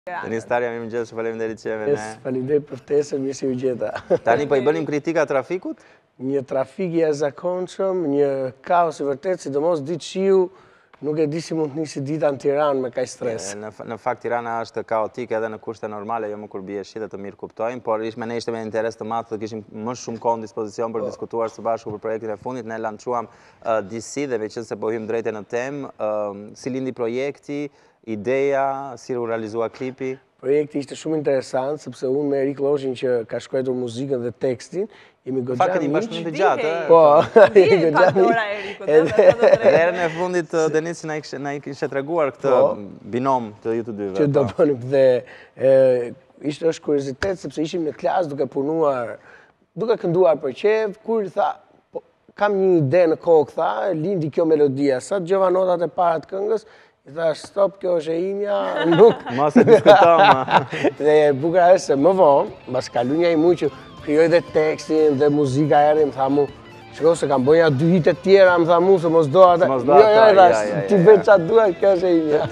Denis Tarja, mirëmëngjes, faleminderit që jeve ne. Faleminderit për ftesën, mirë se u gjeta. Tani po I bënim kritika trafikut? Një trafik I jashtëzakonshëm, një kaos I vërtet, sidomos ditë shiu, nuk e di si mund të nisi dita në Tiranë me kaq stres. Në fakt Tirana është kaotike edhe në kushte normale, jo më kur bie shi dhe të mirë kuptojmë, por ne ishte me interes të madh të kishim më shumë kohë në dispozicion për diskutuar së bashku për projektin e fundit. Ne lançuam DC dhe meqense po hym drejt në temë, si lindi projekti, ideja, si u realizua klipi? Projekti ishte shumë interesant, sepse unë me Erik Loshin që ka shkruar muzikën dhe tekstin, jemi goxha miq. Fakti bashkëpunim të gjatë, Po, jemi goxha Herën e fundit Denis na I kishte treguar këtë binom të ju të dyve. Që do bënim dhe ishte është kuriozitet sepse ishim në klasë duke punuar, duke kënduar për qejf, kur tha, kam një ide në kokë, tha, lindi kjo melodia, sa dëgjova notat e para të këngës, I thash, stop, kjo është e imja, nuk... Mos e diskutoma. Dhe bukur është se më vonë, mbas kalu një muj që krijoj dhe tekstin dhe muzika erdhi, më tha mu, shiko se kam bëja 2 hite tjera, më tha mu, se mos do ata. Jo, ti bëj çfarë duaj, kjo është e imja.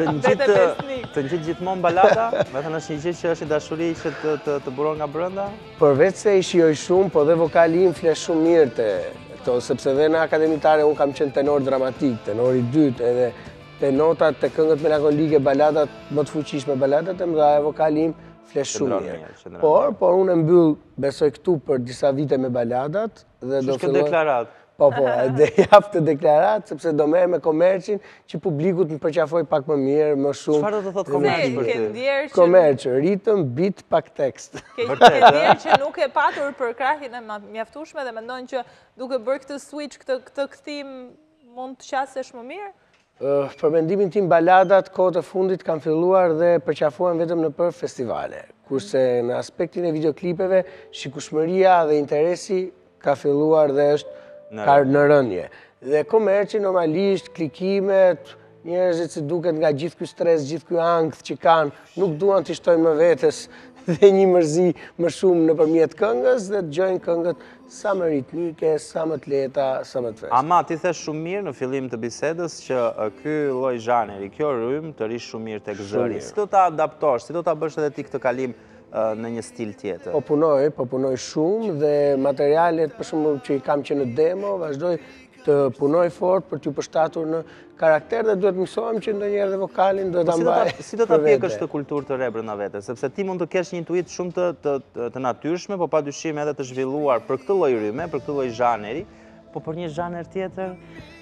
Të ngjit gjithmonë balada, me thënë është një gjë që është I dashuri që të buron nga brenda? Përveç se I shijoj shumë, po dhe vokali im flet shumë mirë te këto, sepse dhe në akademitare unë kam qenë tenor dramatik, tenor I dytë, edhe te notat, te këngët melankolike, baladat, më të fuqishme baladat e mëdha e vokali im flet shumë mirë. Por unë mbyll, besoj këtu për disa vite me baladat dhe do filloj deklarat. Po, dhe jap të deklarat, sepse do merr me komercin që publikut më përqafoj pak më mirë, më shumë. Çfarë do të thotë komerci për ty? Komerc, ritëm, beat, pak tekst. Ke ndjerë që nuk e patur për krahin e mjaftueshme dhe mendojnë që duke bërë këtë switch, këtë kthim mund të qasesh më mirë? Për mendimin tim, baladat kohët e fundit kanë filluar dhe përqafuan vetëm në për festivale. Kurse në aspektin e videoklipeve, shikueshmëria dhe interesi ka filluar dhe është në rënje. Dhe komerci normalisht, klikimet, njerëzit që duket nga gjithë ky stres, gjithë ky ankth që kanë, nuk duan të shtojnë më vetes dhe një mërzi më shumë nëpërmjet këngës dhe dëgjojnë këngët sa më ritmike, sa më të lehta, sa më të freskëta. Ama ti the shumë mirë në fillim të bisedës që ky lloj zhanri, kjo rrymë të rish shumë mirë tek zëri. Si do ta adaptosh, si do ta bësh edhe ti këtë kalim në një stil tjetër? Po punoj shumë dhe materialet për shembull që I kam që në demo, vazhdoj të punoj fort për t'ju përshtatur në karakter dhe duhet mësohem që ndonjëherë dhe vokalin duhet ta mbaj. Si do ta pjekësh këtë kulturë të re brenda vete, sepse ti mund të kesh një intuit shumë të natyrshme, po padyshim edhe të zhvilluar për këtë lloj rrymë, për këtë lloj zhanri, po për një zhanër tjetër,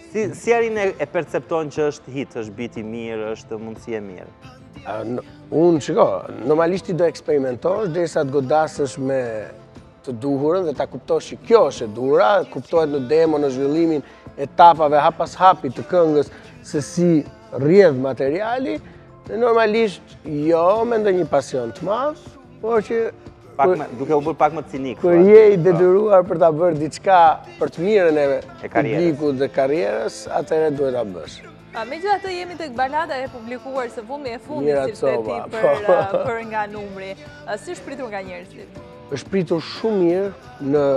si arin e percepton që është hit, është beat I mirë, është mundësi e mirë? Unë shiko, normalisht ti do eksperimentosh derisa të godasësh me të duhurën dhe ta kuptosh që kjo është e duhura, kuptohet në demo, në zhvillimin etapave hap pas hapi të këngës se si rrjedh materiali, dhe normalisht jo me ndonjë pasion të madh, por që duke u bërë pak më cinik. Kur je I detyruar për ta bërë diçka për të mirën e publikut dhe karrierës, atëherë duhet ta bësh. Megjithatë jemi tek balada e publikuar së fundmi si theti për nga numri. Si është pritur nga njerëzit? Është pritur shumë mirë në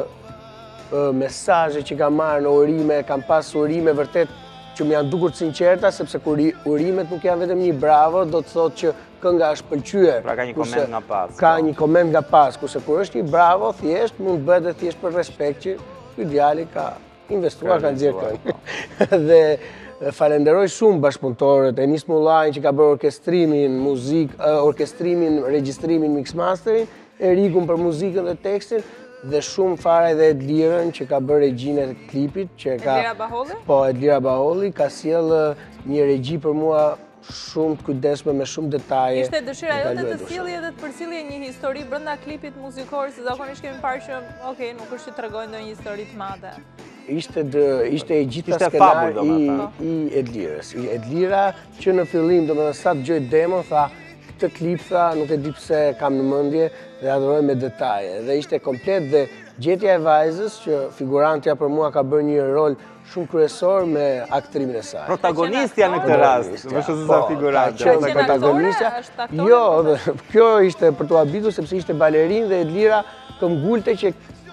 mesazhe që kam marrë në urime, kam pas urime vërtet që më janë dukur të sinqerta, sepse kur urimet nuk janë vetëm një bravo, do të thotë që kënga është pëlqyer. Pra ka një koment nga pas. Ka një koment nga pas, kurse kur është një bravo, thjesht mund bëhet edhe thjesht për respekt që ky djali ka investuar, ka nxjerrë këngë. Dhe falenderoj shumë bashkëpunëtorët, Enis Mullajin që ka bërë orkestrimin, orkestrimin, regjistrimin, mixmasterin, Erikun për muzikën dhe tekstin, dhe shumë fare edhe Edlirën që ka bërë regjinë e klipit. Edlira Baholli? Po, Edlira Baholli ka sjellë një regji për mua shumë të kujdesme me shumë detaje. Ishte dëshira jote të sjellje edhe të përcjellje një histori brenda klipit muzikor, se zakonisht kemi parë që, okay, nuk është që tregojnë ndonjë histori të madhe. Ishte e gjitha skenar I Edlirës. Edlira që në fillim, domethënë sa dëgjoj demo, tha këtë klip, tha, nuk e di pse kam në mendje dhe adhuroj me detaje. Dhe ishte komplet dhe gjetja e vajzës që figurantja për mua ka bërë një rol shumë kryesor me aktrimin e saj. Protagonistja në këtë rast, më shumë se sa figurantja. Protagonistja. Jo, kjo ishte për t'u habitur sepse ishte balerin dhe Edlira këmbgulte që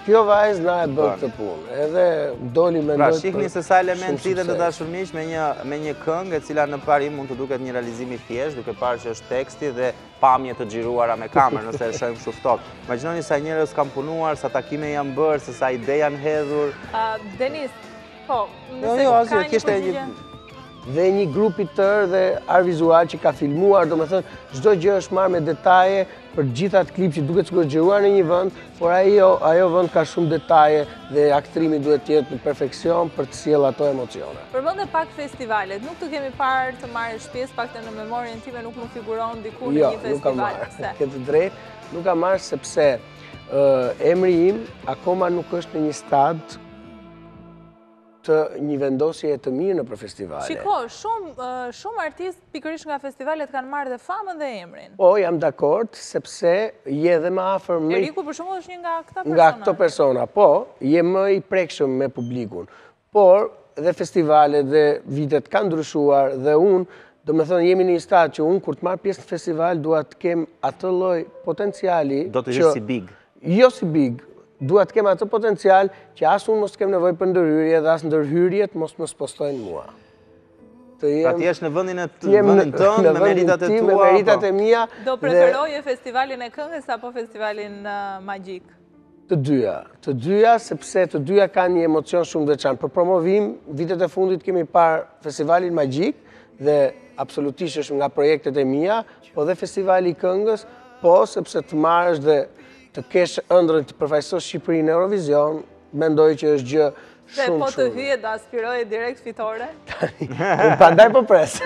Kjo vajzë na e bërë këtë punë, edhe doli me Pra, ndojtë shihni se sa element lidhen të dashurmiq me një këngë, e cila në parim mund të duket një realizim i thjesht, duke parë që është teksti dhe pamje të xhiruara me kamerë, nëse e shohim kështu ftohtë. Imagjinoni sa njerëz kanë punuar, sa takime janë bërë, se sa ide janë hedhur. Denis, po, Jo, asgjë, kishte një dhe një grupi tërë dhe art vizual që ka filmuar, do me thënë, çdo gjë është marrë me detaje për gjitha atë klip që duket sikur xhiruar në një vend, por ajo vend ka shumë detaje dhe aktrimi duhet të jetë në perfeksion për të sjellë ato emocione. Përmendë pak festivalet, nuk të kemi parë të marrësh pjesë, paktën në memorien time nuk më figuron diku në një festival. Jo, nuk kam marrë. Këtë drejt, nuk kam marrë sepse emri im akoma nuk është në një stad të një vendosje të mirë në për festivale. Shiko, shumë artistë pikërisht nga festivalet kanë marrë dhe famën dhe emrin. Po, jam dakord, sepse je dhe më afër më... Eriku për shembull është një nga këta persona. Nga këto persona, po, je më i prekshëm me publikun. Por, dhe festivalet dhe vitet kanë ndryshuar dhe unë, do me thënë, jemi në një stad që unë, kur të marrë pjesë në festival, dua të kem atë lloj potenciali... Do të jesh si big. Jo si big. Dua të kem atë potencial që as unë mos të kem nevojë për ndërhyrje dhe as ndërhyrjet mos më postojnë mua. Pra ti jesh në vendin tënd, me meritat e tua. Me meritat e mia. Do preferoje festivalin e këngës apo festivalin magjik? Të dyja, sepse të dyja kanë një emocion shumë veçantë. Për promovim, vitet e fundit kemi parë festivalin magjik dhe absolutisht është nga projektet e mia, po dhe festivali i këngës, po sepse të marrësh dhe të kesh ëndrën të përfaqësosh Shqipërinë në Eurovision, mendoj që është gjë shumë shumë. Dhe po të hyje dhe aspiroje direkt fitore? Prandaj po pres.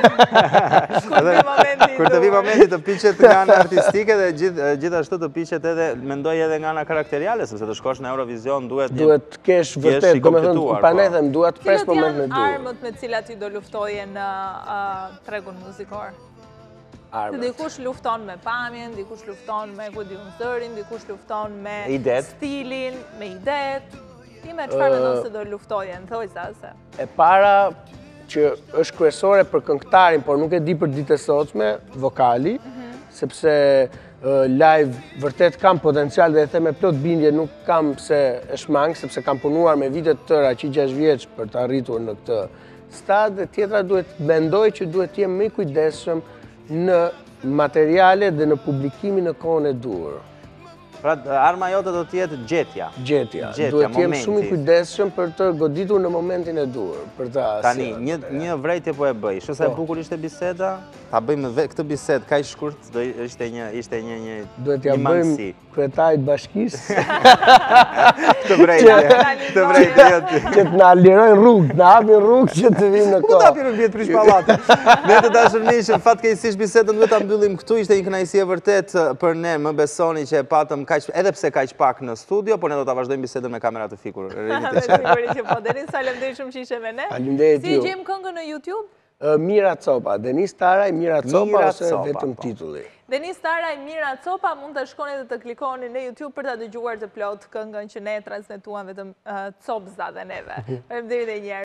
Kur të vi momenti të piqet nga ana artistike dhe gjithashtu të piqet edhe, mendoj edhe nga ana karakteriale, sepse të shkosh në Eurovision duhet të kesh vërtet, domethënë, prandaj them, duhet të pres momentin e dur. Cilat janë armët me të cilat ti do luftoje në tregun muzikor? Se dikush lufton me pamjen, dikush lufton me zërin, dikush lufton me stilin, me idet. Ti me çfarë mendon se do luftoje, në thoj sa se? E para që është kryesore për këngëtarin, por nuk e di për ditë e sotshme, vokali, sepse live vërtet kam potencial dhe e them me plot bindje, nuk kam pse e shmang, sepse kam punuar me vite të tëra, 6 vjeç për të arritur në këtë stad, dhe tjetra mendoj që duhet të jem më i kujdesshëm në materiale dhe në publikimin në kohën e dur. Pra, arma jote do t'jetë gjetja. Gjetja. Duhet t'jem shumë i kujdesshëm për të goditur në momentin e dur. Tani, një vrejtje po e bëj. Shu sa e bukur ishte biseda, ta bëjmë këtë bisedë kaq shkurt, do ishte një mangësi. Duhet t'ja bëjmë kryetarit bashkisë. Këtë vrejtje. Që t'na lirojnë rrugë, t'na hapin rrugë që të vim në kohë. Ku t'hapin rrugë vjetë prish pallate? Ne të dashurmiqë, fatkeqësisht bisedën duhet ta mbyllim këtu. Ishte një kënaqësi e vërtet për ne, më besoni që e patëm edhe pse kaq pak në studio, por ne do ta vazhdojmë bisedën me kamera të fikur. Me sigurisht që po. Denis, faleminderit shumë që ishe me ne. Faleminderit ju. Si gjejmë këngën në YouTube? Mira Copa, Denis Taraj, Mira Copa ose vetëm titulli. Denis Taraj, Mira Copa, mund të shkoni dhe të klikoni në YouTube për ta dëgjuar të plot këngën që ne transmetuam vetëm Copza dhe neve. Faleminderit edhe një herë.